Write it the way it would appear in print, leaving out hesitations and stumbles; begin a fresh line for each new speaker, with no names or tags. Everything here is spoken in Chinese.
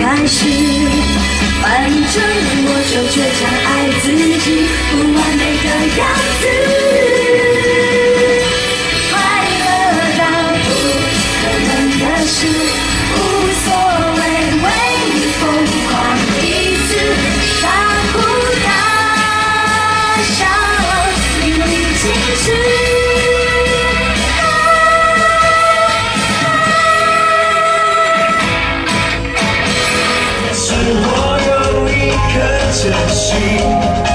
开始。反正我就倔强爱自己，不完美的样子。快乐到不可能的事，无所谓，为你疯狂一次，傻乎大笑，淋漓尽致。
是我有一颗真心。